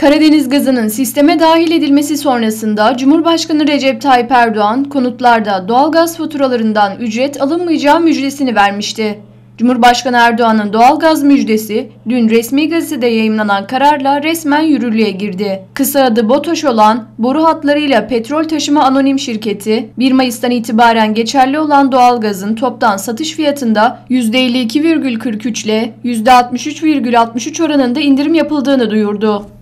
Karadeniz gazının sisteme dahil edilmesi sonrasında Cumhurbaşkanı Recep Tayyip Erdoğan konutlarda doğalgaz faturalarından ücret alınmayacağı müjdesini vermişti. Cumhurbaşkanı Erdoğan'ın doğalgaz müjdesi dün resmi gazetede yayımlanan kararla resmen yürürlüğe girdi. Kısa adı BOTAŞ olan boru hatlarıyla petrol taşıma anonim şirketi 1 Mayıs'tan itibaren geçerli olan doğalgazın toptan satış fiyatında %52,43 ile %63,63 oranında indirim yapıldığını duyurdu.